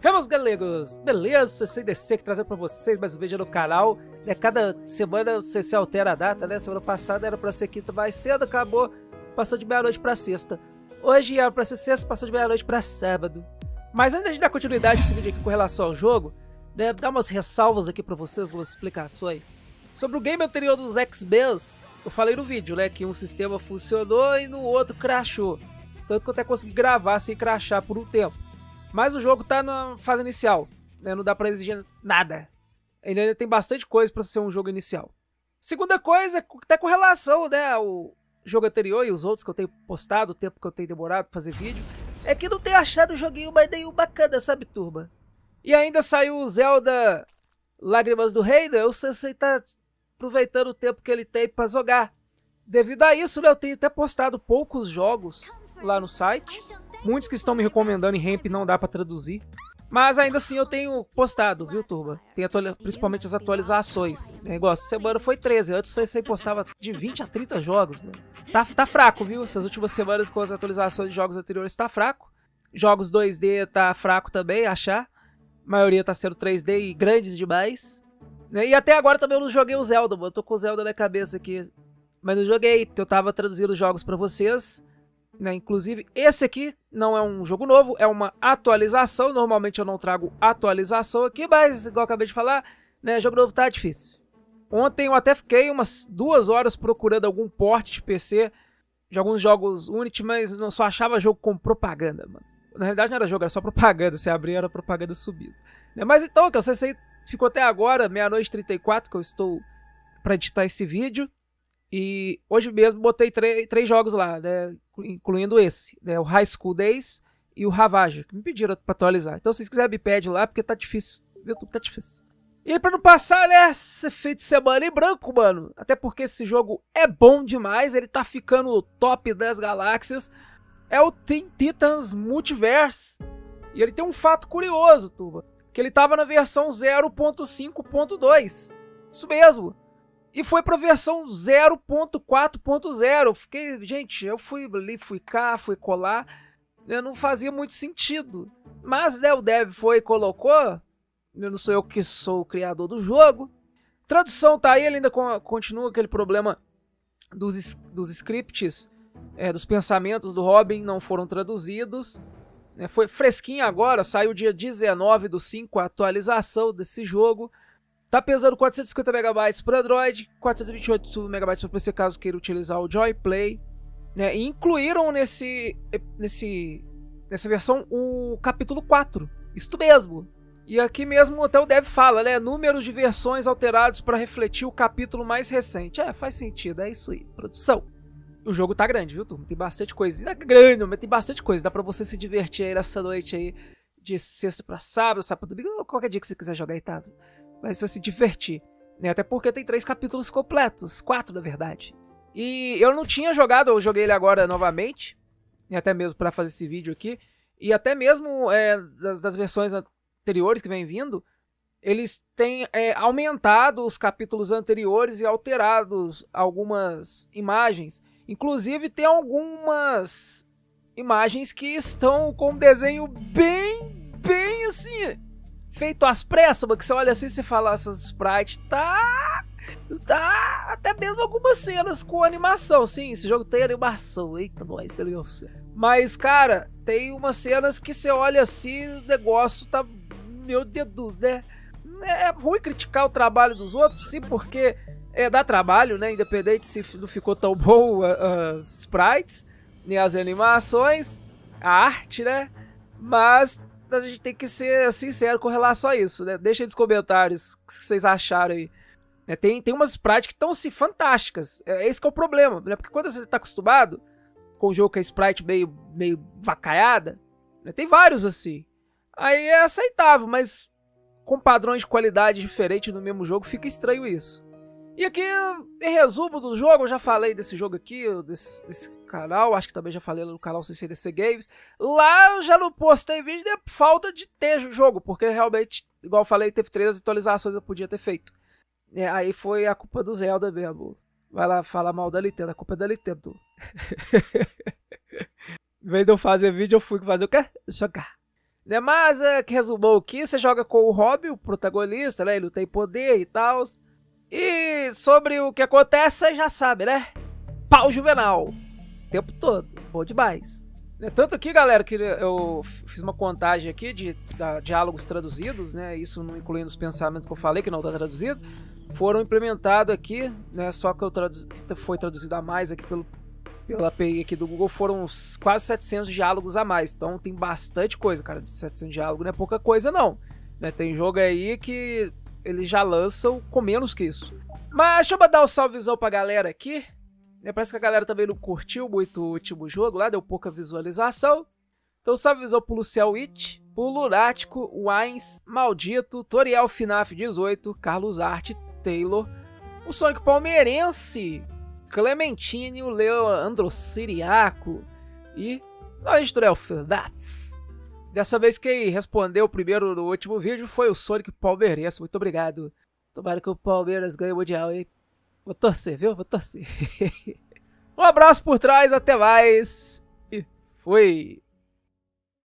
Meus galegos, beleza? CDC aqui trazendo pra vocês mais um vídeo no canal. Cada semana você altera a data, né? Semana passada era pra ser quinta mais cedo, acabou passando de meia-noite pra sexta. Hoje era pra ser sexta, passou de meia-noite pra sábado. Mas antes de dar continuidade a esse vídeo aqui com relação ao jogo, né, dar umas ressalvas aqui pra vocês, algumas explicações. Sobre o game anterior dos XBs, eu falei no vídeo, né, que um sistema funcionou e no outro crashou. Tanto que eu até consegui gravar sem crashar por um tempo. Mas o jogo tá na fase inicial, né? Não dá pra exigir nada. Ele ainda tem bastante coisa pra ser um jogo inicial. Segunda coisa, até com relação, né, ao jogo anterior e os outros que eu tenho postado, o tempo que eu tenho demorado pra fazer vídeo, é que não tenho achado o joguinho mais nenhum bacana, sabe, turma? E ainda saiu o Zelda Lágrimas do Reino, eu sei tá aproveitando o tempo que ele tem pra jogar. Devido a isso, né, eu tenho até postado poucos jogos lá no site. Muitos que estão me recomendando em ramp não dá pra traduzir. Mas ainda assim eu tenho postado, viu, turma? Tem principalmente as atualizações. Igual essa semana foi 13. Antes você postava de 20 a 30 jogos, mano. Tá fraco, viu? Essas últimas semanas com as atualizações de jogos anteriores tá fraco. Jogos 2D tá fraco também, achar. A maioria tá sendo 3D e grandes demais. E até agora também eu não joguei o Zelda, mano. Eu tô com o Zelda na cabeça aqui. Mas não joguei, porque eu tava traduzindo jogos pra vocês. Inclusive, esse aqui não é um jogo novo, é uma atualização. Normalmente eu não trago atualização aqui, mas igual eu acabei de falar, né, jogo novo tá difícil. Ontem eu até fiquei umas 2 horas procurando algum porte de PC de alguns jogos Unity, mas não só achava jogo com propaganda, mano. Na realidade não era jogo, era só propaganda, se abrir era propaganda subida. Mas então, que eu sei, ficou até agora, meia-noite e 34, que eu estou para editar esse vídeo. E hoje mesmo botei 3 jogos lá, né, incluindo esse, né, o High School Days e o Ravage, que me pediram para atualizar. Então se vocês quiserem me pede lá, porque tá difícil, o YouTube tá difícil. E aí pra não passar, né, esse fim de semana em branco, mano, até porque esse jogo é bom demais, ele tá ficando top das galáxias, é o Teen Titans Multiverse. E ele tem um fato curioso, turma, que ele tava na versão 0.5.2, isso mesmo. E foi pra versão 0.4.0. Fiquei, gente, eu fui ali, fui cá, fui colar. Não fazia muito sentido. Mas, né, o dev foi e colocou. Não sou eu que sou o criador do jogo. Tradução tá aí, ele ainda continua aquele problema dos scripts, dos pensamentos do Robin não foram traduzidos. Foi fresquinho agora, saiu dia 19/5 a atualização desse jogo. Tá pesando 450 MB para Android, 428 MB para PC caso queira utilizar o Joyplay. E incluíram nessa versão o capítulo 4, isto mesmo. E aqui mesmo até o dev fala, né, números de versões alterados para refletir o capítulo mais recente. Faz sentido, é isso aí, produção. O jogo tá grande, viu, turma? Tem bastante coisa. É grande, mas tem bastante coisa. Dá pra você se divertir aí nessa noite aí, de sexta pra sábado, sábado pra domingo, ou qualquer dia que você quiser jogar aí, tá? Mas você vai se divertir, né? Até porque tem 3 capítulos completos, 4 na verdade. E eu não tinha jogado, eu joguei ele agora novamente, e até mesmo para fazer esse vídeo aqui. E até mesmo das versões anteriores que vem vindo, eles têm aumentado os capítulos anteriores e alterados algumas imagens. Inclusive tem algumas imagens que estão com um desenho bem assim, feito às pressas, mano, que você olha assim e você fala, essas sprites tá até mesmo algumas cenas com animação, sim, esse jogo tem animação, eita nós, Deus. Mas cara, tem umas cenas que você olha assim, o negócio tá, meu Deus, né? É ruim criticar o trabalho dos outros, sim, porque dá trabalho, né, independente se não ficou tão bom as sprites, nem as animações, a arte, né, mas a gente tem que ser sincero com relação a isso, né? Deixa aí nos comentários o que vocês acharam aí. Tem umas sprites que estão assim, fantásticas. Esse que é o problema, né? Porque quando você tá acostumado com o jogo com a sprite meio vacaiada, né? Tem vários assim. Aí é aceitável, mas com padrões de qualidade diferentes no mesmo jogo fica estranho isso. E aqui, em resumo do jogo, eu já falei desse jogo aqui, desse canal, acho que também já falei no canal CDC Games. Lá eu já não postei vídeo de falta de ter jogo, porque realmente, igual eu falei, teve 3 atualizações que eu podia ter feito. Aí foi a culpa do Zelda mesmo. Vai lá falar mal da Nintendo, a culpa é da Nintendo. Em vez de eu fazer vídeo, eu fui fazer o quê? Jogar. Né? Mas, que resumou aqui, você joga com o Robbie, o protagonista, né? Ele tem poder e tal. E sobre o que acontece, você já sabe, né? Pau juvenal. O tempo todo. Bom demais. Tanto que, galera, que eu fiz uma contagem aqui de diálogos traduzidos, né? Isso não incluindo os pensamentos que eu falei, que não está traduzido. Foram implementados aqui, né? Só que foi traduzido a mais aqui pela API aqui do Google, foram quase 700 diálogos a mais. Então tem bastante coisa, cara. De 700 diálogos não é pouca coisa, não. Né? Tem jogo aí que eles já lançam com menos que isso. Mas deixa eu mandar um salvezão pra galera aqui. Parece que a galera também não curtiu muito o último jogo lá, deu pouca visualização. Então salvezão pro Luciel It, pro Lunático, Wines, Maldito, Toriel Finaf 18, Carlos Arte, Taylor, o Sonic Palmeirense, Clementine, o Leandro Siriaco e o Editorial Fildats. Dessa vez quem respondeu primeiro no último vídeo foi o Sonic Palmeirense. Muito obrigado. Tomara que o Palmeiras ganhe o Mundial, hein? Vou torcer, viu? Vou torcer. Um abraço por trás, até mais. E fui.